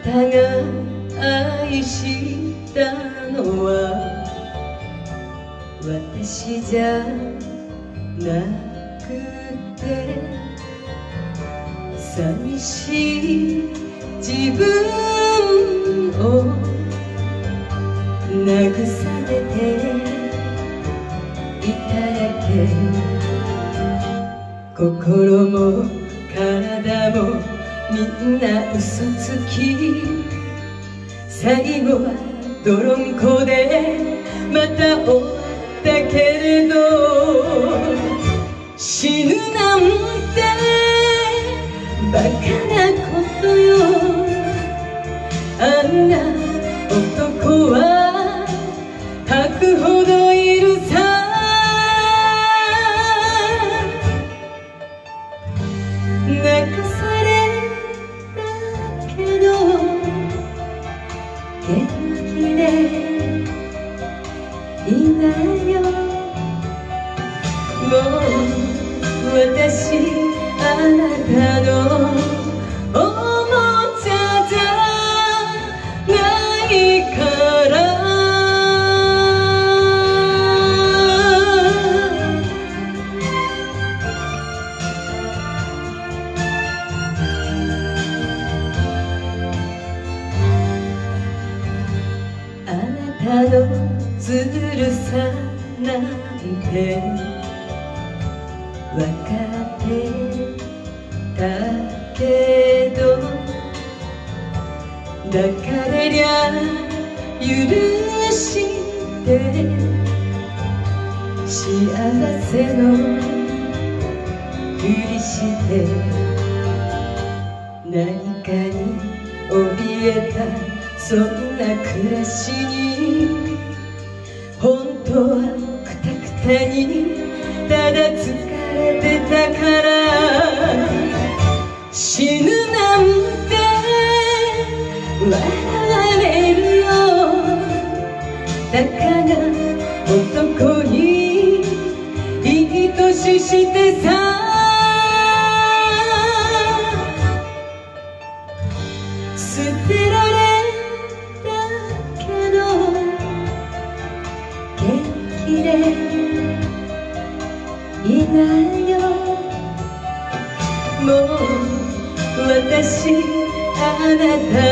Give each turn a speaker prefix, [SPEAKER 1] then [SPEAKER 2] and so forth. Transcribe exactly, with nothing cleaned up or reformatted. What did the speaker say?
[SPEAKER 1] たが愛したのは私じゃなくて寂しい自分を慰めていただけ心も体もみんな嘘つき最後は泥んこでまた終わったけれど死ぬなんてバカなことよあんな男は吐くほどいるさ泣かされたけど元気でいないよもう私あなたのおもちゃじゃないからあなたのずるさなんてわかってたけど抱かれりゃ許して幸せのふりして何かに怯えたそんな暮らしに本当はくたくたにただ疲れてたから死ぬなんて笑われるよだから男にいい年してさ捨てられたけど元気でいないよもう私あなた